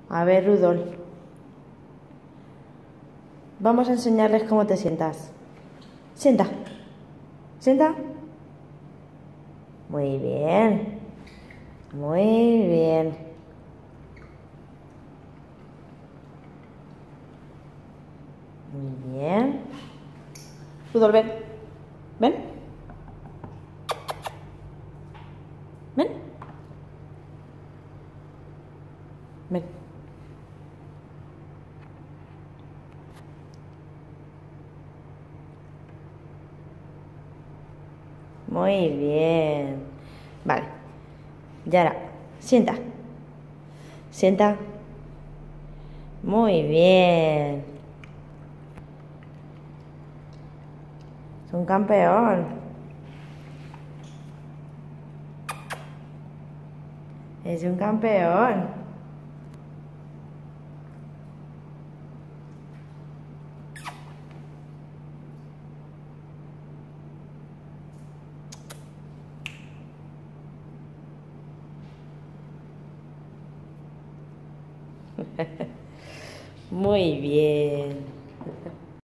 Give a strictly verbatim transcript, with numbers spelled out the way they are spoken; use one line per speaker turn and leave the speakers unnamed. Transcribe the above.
A ver, Rudolf. Vamos a enseñarles cómo te sientas. Sienta. Sienta. Muy bien. Muy bien. Muy bien. Rudolf, ven. Ven. Ven. Ven. Muy bien. Vale. Y ahora, sienta. Sienta. Muy bien. Es un campeón. Es un campeón. Muy bien.